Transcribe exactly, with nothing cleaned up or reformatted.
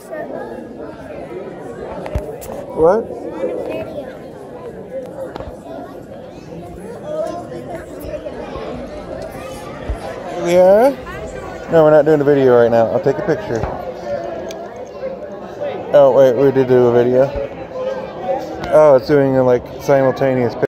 What? Yeah? No, we're not doing a video right now. I'll take a picture. Oh, wait, we did do a video. Oh, it's doing a, like, simultaneous picture.